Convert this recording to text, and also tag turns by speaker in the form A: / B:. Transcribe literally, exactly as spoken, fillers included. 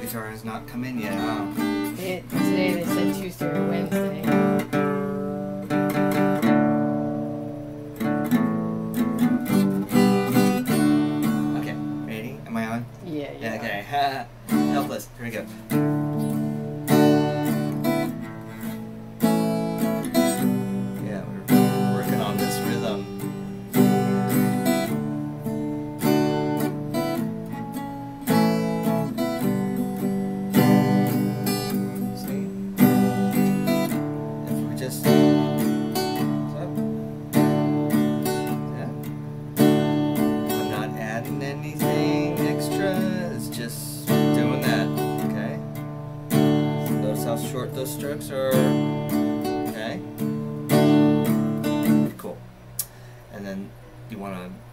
A: guitar has not come in yet, huh?
B: It, today they said Tuesday or Wednesday.
A: Okay, ready? Am I on?
B: Yeah, yeah.
A: Okay. Helpless. Here we go. Yeah, we're working on this rhythm. See? If we just... Yeah. I'm not adding anything extra. It's just doing that. Okay? Notice how short those strokes are. Okay? Cool. And then you want to